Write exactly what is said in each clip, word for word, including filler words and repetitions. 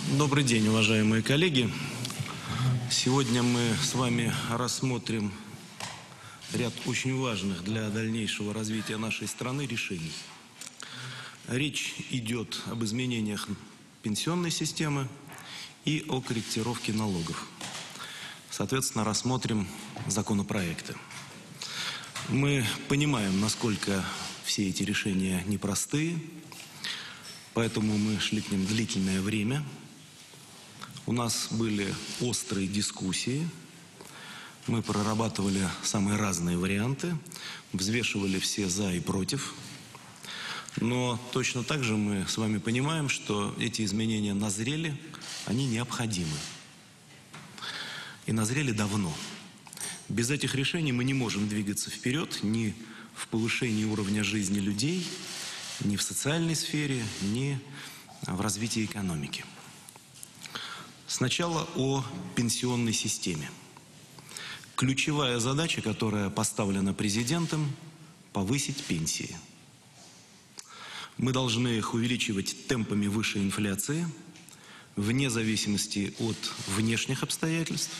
Добрый день, уважаемые коллеги. Сегодня мы с вами рассмотрим ряд очень важных для дальнейшего развития нашей страны решений. Речь идет об изменениях пенсионной системы и о корректировке налогов. Соответственно, рассмотрим законопроекты. Мы понимаем, насколько все эти решения непростые, поэтому мы шли к ним длительное время. У нас были острые дискуссии, мы прорабатывали самые разные варианты, взвешивали все «за» и «против». Но точно так же мы с вами понимаем, что эти изменения назрели, они необходимы. И назрели давно. Без этих решений мы не можем двигаться вперед ни в повышении уровня жизни людей, ни в социальной сфере, ни в развитии экономики. Сначала о пенсионной системе. Ключевая задача, которая поставлена президентом – повысить пенсии. Мы должны их увеличивать темпами выше инфляции, вне зависимости от внешних обстоятельств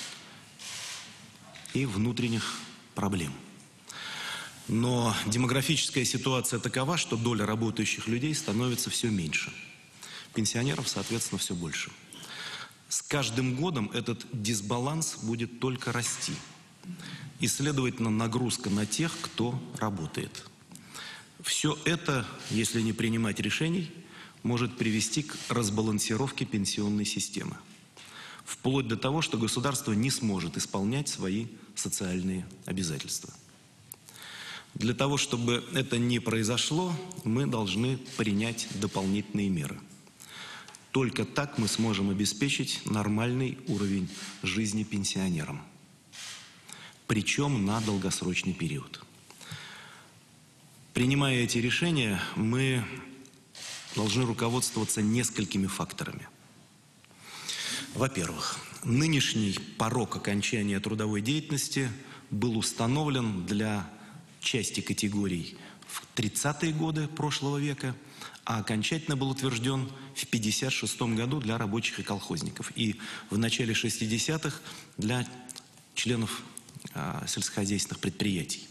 и внутренних проблем. Но демографическая ситуация такова, что доля работающих людей становится все меньше. Пенсионеров, соответственно, все больше. С каждым годом этот дисбаланс будет только расти. И, следовательно, нагрузка на тех, кто работает. Все это, если не принимать решений, может привести к разбалансировке пенсионной системы. Вплоть до того, что государство не сможет исполнять свои социальные обязательства. Для того, чтобы это не произошло, мы должны принять дополнительные меры. Только так мы сможем обеспечить нормальный уровень жизни пенсионерам. Причем на долгосрочный период. Принимая эти решения, мы должны руководствоваться несколькими факторами. Во-первых, нынешний порог окончания трудовой деятельности был установлен для части категорий в тридцатые годы прошлого века, а окончательно был утвержден в пятьдесят шестом году для рабочих и колхозников и в начале шестидесятых для членов а, сельскохозяйственных предприятий.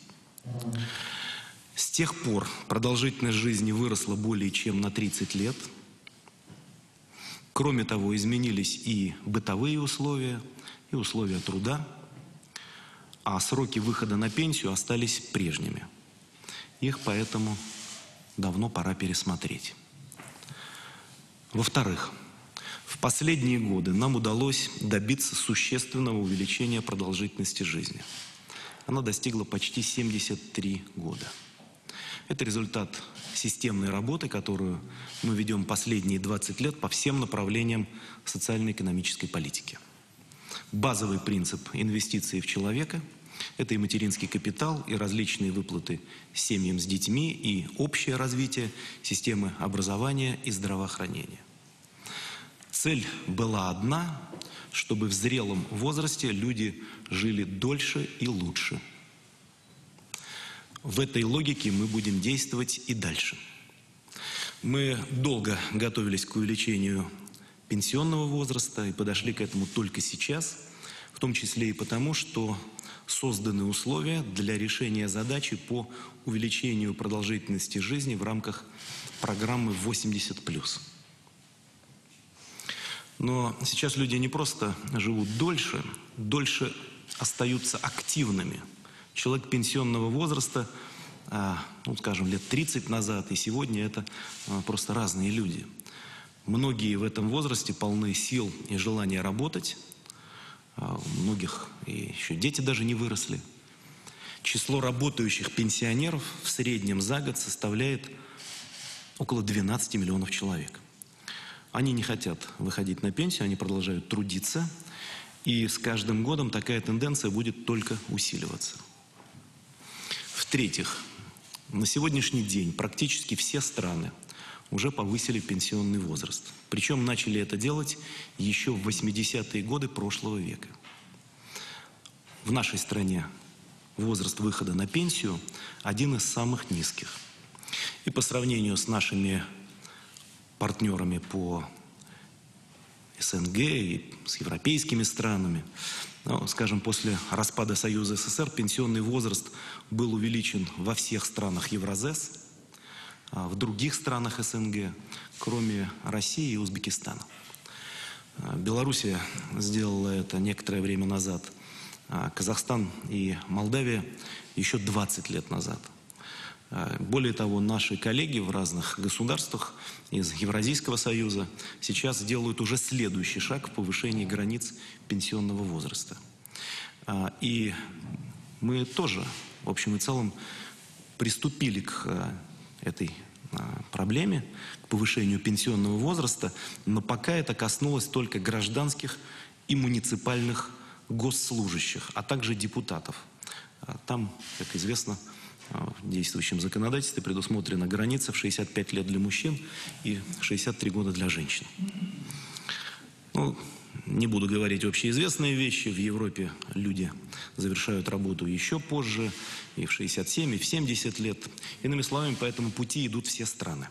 С тех пор продолжительность жизни выросла более чем на тридцать лет. Кроме того, изменились и бытовые условия, и условия труда, а сроки выхода на пенсию остались прежними. Их поэтому давно пора пересмотреть. Во-вторых, в последние годы нам удалось добиться существенного увеличения продолжительности жизни. Она достигла почти семидесяти трёх года. Это результат системной работы, которую мы ведем последние двадцать лет по всем направлениям социально-экономической политики. Базовый принцип инвестиций в человека – это и материнский капитал, и различные выплаты семьям с детьми, и общее развитие системы образования и здравоохранения. Цель была одна – чтобы в зрелом возрасте люди жили дольше и лучше. В этой логике мы будем действовать и дальше. Мы долго готовились к увеличению пенсионного возраста и подошли к этому только сейчас, в том числе и потому, что созданы условия для решения задачи по увеличению продолжительности жизни в рамках программы восемьдесят плюс. Но сейчас люди не просто живут дольше, дольше остаются активными. Человек пенсионного возраста, ну, скажем, лет тридцать назад и сегодня это просто разные люди. Многие в этом возрасте полны сил и желания работать. У многих и еще дети даже не выросли. Число работающих пенсионеров в среднем за год составляет около двенадцати миллионов человек. Они не хотят выходить на пенсию, они продолжают трудиться. И с каждым годом такая тенденция будет только усиливаться. В-третьих, на сегодняшний день практически все страны уже повысили пенсионный возраст. Причем начали это делать еще в восьмидесятые годы прошлого века. В нашей стране возраст выхода на пенсию один из самых низких. И по сравнению с нашими партнерами по СНГ и с европейскими странами. Ну, скажем, после распада Союза СССР пенсионный возраст был увеличен во всех странах Евразес, а в других странах СНГ, кроме России и Узбекистана. Белоруссия сделала это некоторое время назад, а Казахстан и Молдавия еще двадцать лет назад. Более того, наши коллеги в разных государствах из Евразийского союза сейчас делают уже следующий шаг в повышении границ пенсионного возраста. И мы тоже, в общем и целом, приступили к этой проблеме, к повышению пенсионного возраста, но пока это коснулось только гражданских и муниципальных госслужащих, а также депутатов. Там, как известно, в действующем законодательстве предусмотрена граница в шестьдесят пять лет для мужчин и шестьдесят три года для женщин. Ну, не буду говорить общеизвестные вещи. В Европе люди завершают работу еще позже, и в шестьдесят семь, и в семьдесят лет. Иными словами, по этому пути идут все страны.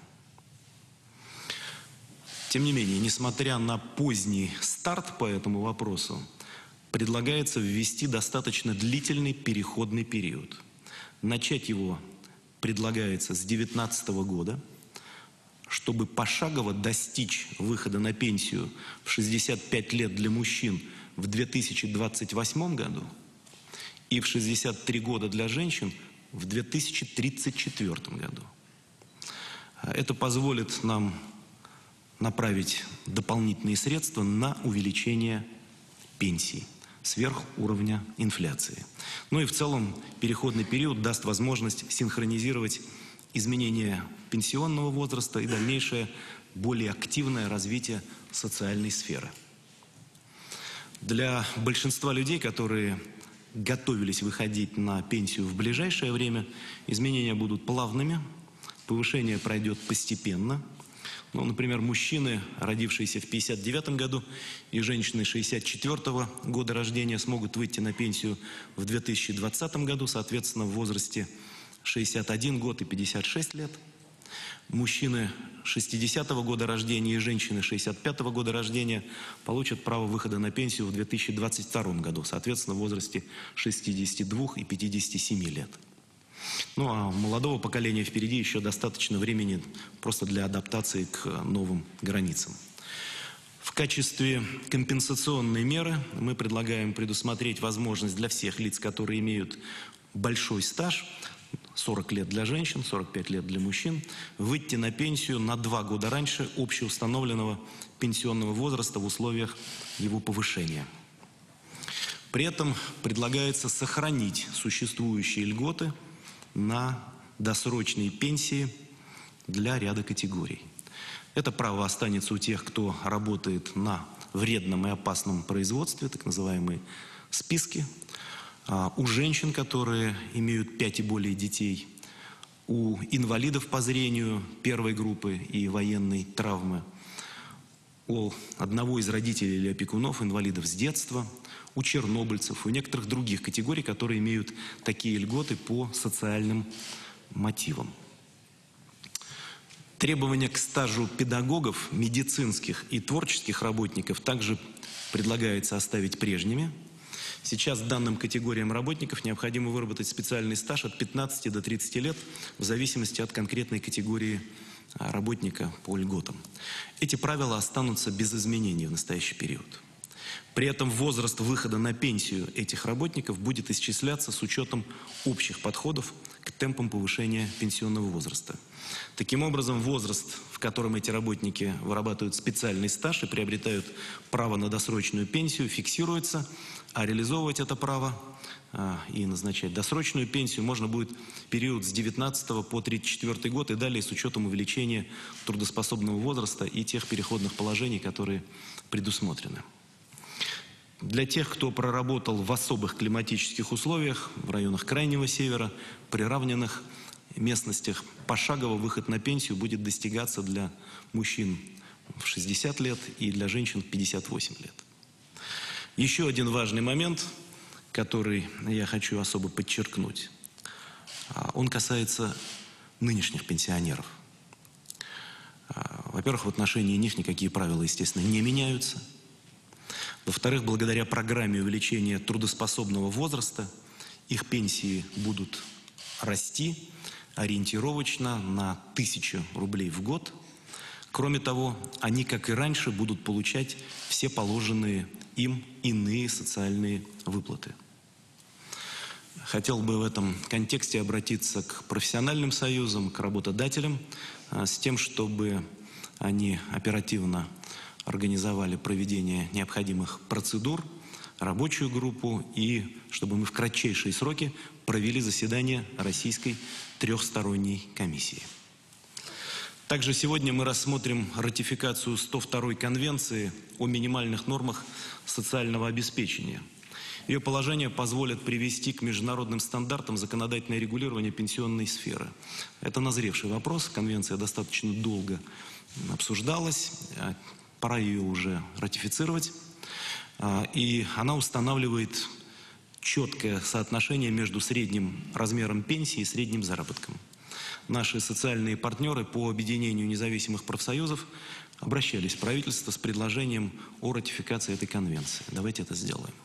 Тем не менее, несмотря на поздний старт по этому вопросу, предлагается ввести достаточно длительный переходный период. Начать его предлагается с две тысячи девятнадцатого года, чтобы пошагово достичь выхода на пенсию в шестьдесят пять лет для мужчин в две тысячи двадцать восьмом году и в шестьдесят три года для женщин в две тысячи тридцать четвёртом году. Это позволит нам направить дополнительные средства на увеличение пенсий сверх уровня инфляции. Ну и в целом переходный период даст возможность синхронизировать изменение пенсионного возраста и дальнейшее более активное развитие социальной сферы. Для большинства людей, которые готовились выходить на пенсию в ближайшее время, изменения будут плавными, повышение пройдет постепенно. Ну, например, мужчины, родившиеся в пятьдесят девятом году, и женщины шестьдесят четвёртого года рождения смогут выйти на пенсию в две тысячи двадцатом году, соответственно, в возрасте шестьдесят один год и пятьдесят шесть лет. Мужчины шестидесятого года рождения и женщины шестьдесят пятого года рождения получат право выхода на пенсию в две тысячи двадцать втором году, соответственно, в возрасте шестидесяти двух и пятидесяти семи лет. Ну а у молодого поколения впереди еще достаточно времени просто для адаптации к новым границам. В качестве компенсационной меры мы предлагаем предусмотреть возможность для всех лиц, которые имеют большой стаж, сорок лет для женщин, сорок пять лет для мужчин, выйти на пенсию на два года раньше общеустановленного пенсионного возраста в условиях его повышения. При этом предлагается сохранить существующие льготы на досрочные пенсии для ряда категорий. Это право останется у тех, кто работает на вредном и опасном производстве, так называемые списки, у женщин, которые имеют пять и более детей, у инвалидов по зрению первой группы и военной травмы, у одного из родителей или опекунов инвалидов с детства, у чернобыльцев, у некоторых других категорий, которые имеют такие льготы по социальным мотивам. Требования к стажу педагогов, медицинских и творческих работников также предлагается оставить прежними. Сейчас данным категориям работников необходимо выработать специальный стаж от пятнадцати до тридцати лет в зависимости от конкретной категории работника по льготам. Эти правила останутся без изменений в настоящий период. При этом возраст выхода на пенсию этих работников будет исчисляться с учетом общих подходов к темпам повышения пенсионного возраста. Таким образом, возраст, в котором эти работники вырабатывают специальный стаж и приобретают право на досрочную пенсию, фиксируется, а реализовывать это право а, и назначать досрочную пенсию можно будет в период с девятнадцатого по тридцать четвёртый год и далее с учетом увеличения трудоспособного возраста и тех переходных положений, которые предусмотрены. Для тех, кто проработал в особых климатических условиях, в районах Крайнего Севера, приравненных местностях, пошагово выход на пенсию будет достигаться для мужчин в шестьдесят лет и для женщин в пятьдесят восемь лет. Еще один важный момент, который я хочу особо подчеркнуть, он касается нынешних пенсионеров. Во-первых, в отношении них никакие правила, естественно, не меняются. Во-вторых, благодаря программе увеличения трудоспособного возраста их пенсии будут расти ориентировочно на тысячу рублей в год. Кроме того, они, как и раньше, будут получать все положенные им иные социальные выплаты. Хотел бы в этом контексте обратиться к профессиональным союзам, к работодателям, с тем, чтобы они оперативно организовали проведение необходимых процедур, рабочую группу, и чтобы мы в кратчайшие сроки провели заседание Российской трехсторонней комиссии. Также сегодня мы рассмотрим ратификацию сто второй Конвенции о минимальных нормах социального обеспечения. Ее положения позволят привести к международным стандартам законодательное регулирование пенсионной сферы. Это назревший вопрос, конвенция достаточно долго обсуждалась, пора ее уже ратифицировать. И она устанавливает четкое соотношение между средним размером пенсии и средним заработком. Наши социальные партнеры по объединению независимых профсоюзов обращались в правительство с предложением о ратификации этой конвенции. Давайте это сделаем.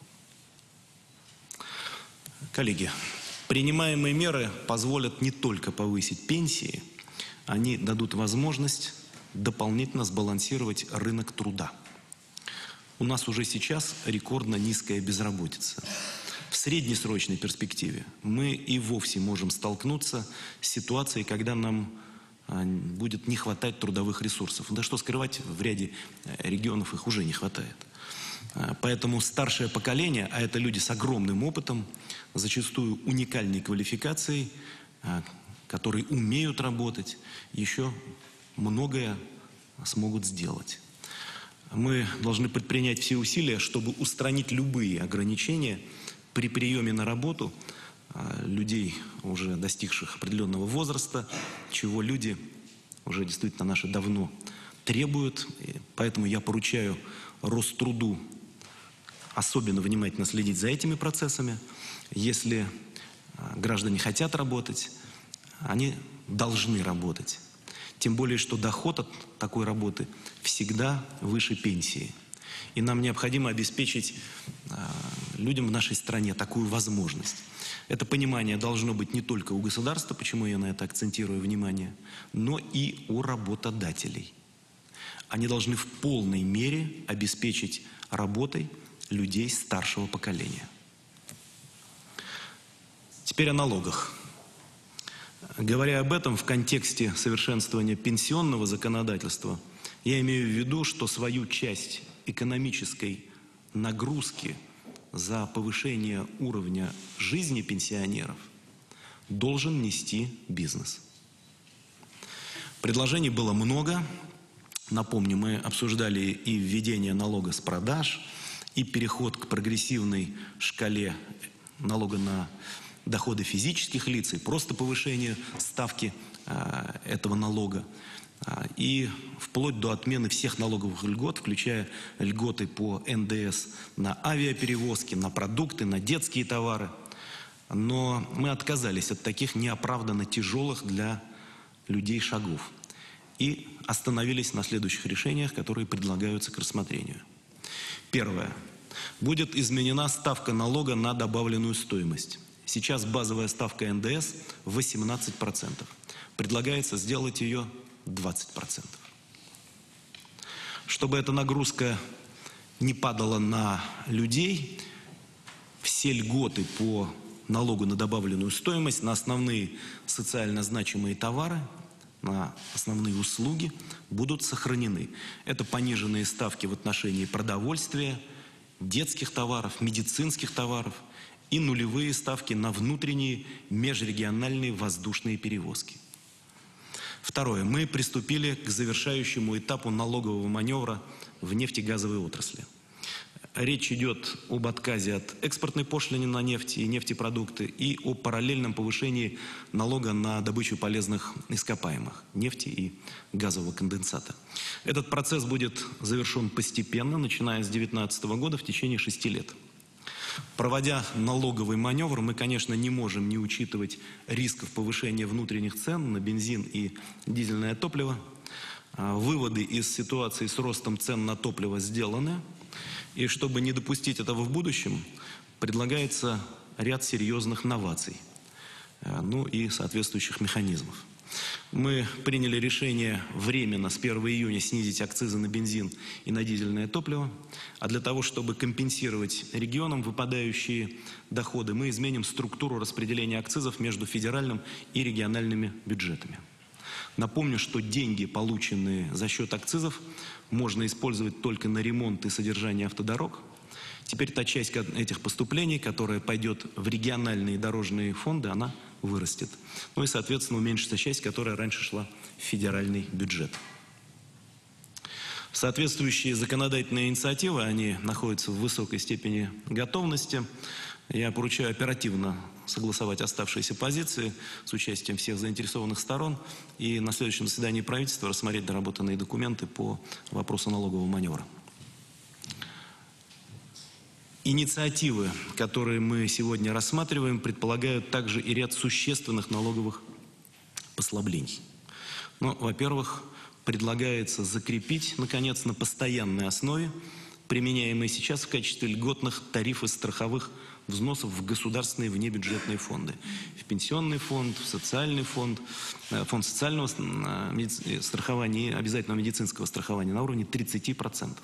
Коллеги, принимаемые меры позволят не только повысить пенсии, они дадут возможность дополнительно сбалансировать рынок труда. У нас уже сейчас рекордно низкая безработица. В среднесрочной перспективе мы и вовсе можем столкнуться с ситуацией, когда нам будет не хватать трудовых ресурсов. Да что скрывать, в ряде регионов их уже не хватает. Поэтому старшее поколение, а это люди с огромным опытом, зачастую уникальной квалификацией, которые умеют работать, еще многое смогут сделать. Мы должны предпринять все усилия, чтобы устранить любые ограничения при приеме на работу людей, уже достигших определенного возраста, чего люди уже действительно наши давно требуют. И поэтому я поручаю Роструду особенно внимательно следить за этими процессами. Если граждане хотят работать, они должны работать. Тем более, что доход от такой работы всегда выше пенсии. И нам необходимо обеспечить э, людям в нашей стране такую возможность. Это понимание должно быть не только у государства, почему я на это акцентирую внимание, но и у работодателей. Они должны в полной мере обеспечить работой людей старшего поколения. Теперь о налогах. Говоря об этом в контексте совершенствования пенсионного законодательства, я имею в виду, что свою часть экономической нагрузки за повышение уровня жизни пенсионеров должен нести бизнес. Предложений было много. Напомню, мы обсуждали и введение налога с продаж, и переход к прогрессивной шкале налога на доходы физических лиц, и просто повышение ставки э, этого налога, э, и вплоть до отмены всех налоговых льгот, включая льготы по эн дэ эс на авиаперевозки, на продукты, на детские товары. Но мы отказались от таких неоправданно тяжелых для людей шагов и остановились на следующих решениях, которые предлагаются к рассмотрению. Первое. Будет изменена ставка налога на добавленную стоимость. Сейчас базовая ставка эн дэ эс восемнадцать процентов. Предлагается сделать ее двадцать процентов. Чтобы эта нагрузка не падала на людей, все льготы по налогу на добавленную стоимость на основные социально значимые товары, на основные услуги будут сохранены. Это пониженные ставки в отношении продовольствия, детских товаров, медицинских товаров и нулевые ставки на внутренние межрегиональные воздушные перевозки. Второе. Мы приступили к завершающему этапу налогового маневра в нефтегазовой отрасли. Речь идет об отказе от экспортной пошлины на нефть и нефтепродукты и о параллельном повышении налога на добычу полезных ископаемых нефти и газового конденсата. Этот процесс будет завершен постепенно, начиная с две тысячи девятнадцатого года в течение шести лет. Проводя налоговый маневр, мы, конечно, не можем не учитывать рисков повышения внутренних цен на бензин и дизельное топливо. Выводы из ситуации с ростом цен на топливо сделаны. И чтобы не допустить этого в будущем, предлагается ряд серьезных новаций, ну и соответствующих механизмов. Мы приняли решение временно с первого июня снизить акцизы на бензин и на дизельное топливо, а для того, чтобы компенсировать регионам выпадающие доходы, мы изменим структуру распределения акцизов между федеральным и региональными бюджетами. Напомню, что деньги, полученные за счет акцизов, можно использовать только на ремонт и содержание автодорог. Теперь та часть этих поступлений, которая пойдет в региональные дорожные фонды, она вырастет. Ну и, соответственно, уменьшится часть, которая раньше шла в федеральный бюджет. Соответствующие законодательные инициативы, они находятся в высокой степени готовности. Я поручаю оперативно согласовать оставшиеся позиции с участием всех заинтересованных сторон и на следующем заседании правительства рассмотреть доработанные документы по вопросу налогового маневра. Инициативы, которые мы сегодня рассматриваем, предполагают также и ряд существенных налоговых послаблений. Ну, во-первых, предлагается закрепить, наконец, на постоянной основе применяемые сейчас в качестве льготных тарифы страховых взносов в государственные внебюджетные фонды. В пенсионный фонд, в социальный фонд, фонд социального страхования и обязательного медицинского страхования на уровне тридцати процентов.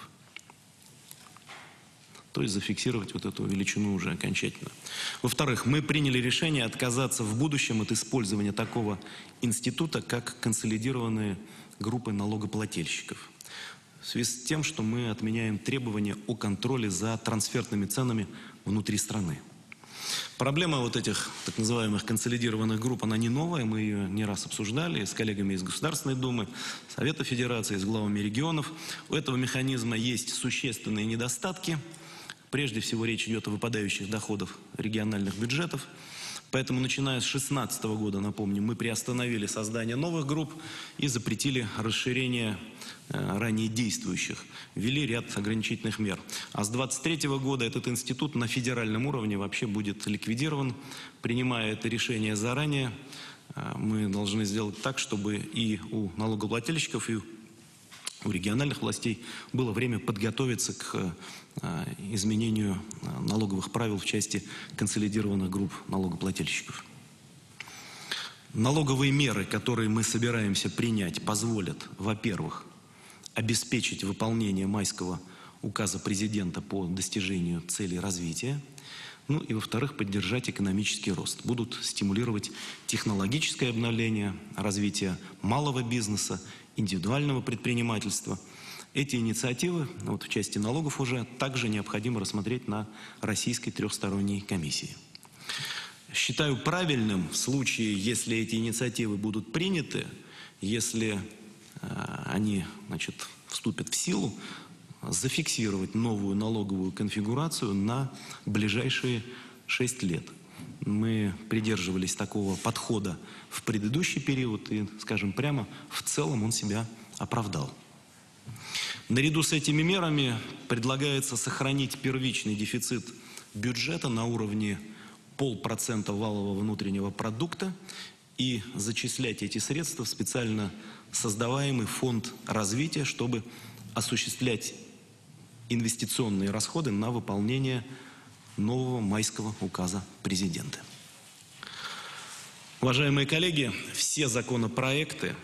То есть зафиксировать вот эту величину уже окончательно. Во-вторых, мы приняли решение отказаться в будущем от использования такого института, как консолидированные группы налогоплательщиков. В связи с тем, что мы отменяем требования о контроле за трансфертными ценами внутри страны. Проблема вот этих так называемых консолидированных групп, она не новая, мы ее не раз обсуждали с коллегами из Государственной Думы, Совета Федерации, с главами регионов. У этого механизма есть существенные недостатки. Прежде всего речь идет о выпадающих доходах региональных бюджетов. Поэтому, начиная с две тысячи шестнадцатого года, напомню, мы приостановили создание новых групп и запретили расширение э, ранее действующих, ввели ряд ограничительных мер. А с две тысячи двадцать третьего года этот институт на федеральном уровне вообще будет ликвидирован. Принимая это решение заранее, э, мы должны сделать так, чтобы и у налогоплательщиков, и у региональных властей было время подготовиться к э, изменению э, налоговых правил в части консолидированных групп налогоплательщиков. Налоговые меры, которые мы собираемся принять, позволят, во-первых, обеспечить выполнение майского указа президента по достижению целей развития, ну и, во-вторых, поддержать экономический рост. Будут стимулировать технологическое обновление, развитие малого бизнеса, индивидуального предпринимательства. Эти инициативы, вот в части налогов уже, также необходимо рассмотреть на российской трехсторонней комиссии. Считаю правильным в случае, если эти инициативы будут приняты, если э, они, значит, вступят в силу, зафиксировать новую налоговую конфигурацию на ближайшие шесть лет. Мы придерживались такого подхода в предыдущий период и, скажем прямо, в целом он себя оправдал. Наряду с этими мерами предлагается сохранить первичный дефицит бюджета на уровне полпроцента валового внутреннего продукта и зачислять эти средства в специально создаваемый фонд развития, чтобы осуществлять инвестиционные расходы на выполнение нового майского указа президента. Уважаемые коллеги, все законопроекты,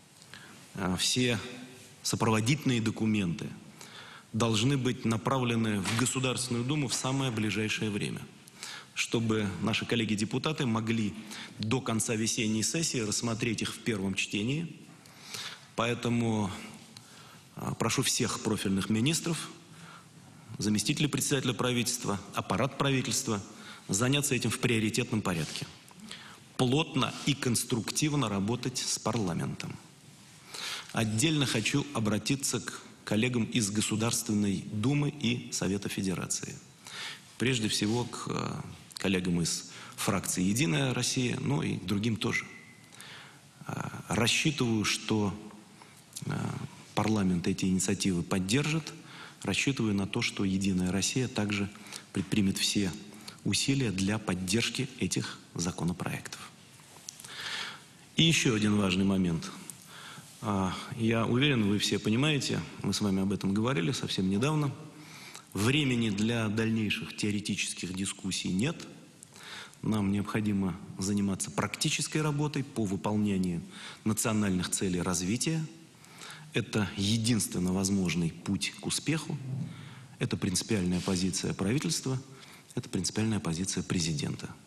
все сопроводительные документы должны быть направлены в Государственную Думу в самое ближайшее время, чтобы наши коллеги-депутаты могли до конца весенней сессии рассмотреть их в первом чтении. Поэтому прошу всех профильных министров, заместителей председателя правительства, аппарат правительства заняться этим в приоритетном порядке. Плотно и конструктивно работать с парламентом. Отдельно хочу обратиться к коллегам из Государственной Думы и Совета Федерации. Прежде всего к коллегам из фракции «Единая Россия», но и к другим тоже. Рассчитываю, что парламент эти инициативы поддержит. Рассчитываю на то, что «Единая Россия» также предпримет все усилия для поддержки этих законопроектов. И еще один важный момент. Я уверен, вы все понимаете, мы с вами об этом говорили совсем недавно. Времени для дальнейших теоретических дискуссий нет. Нам необходимо заниматься практической работой по выполнению национальных целей развития. Это единственно возможный путь к успеху. Это принципиальная позиция правительства, это принципиальная позиция президента.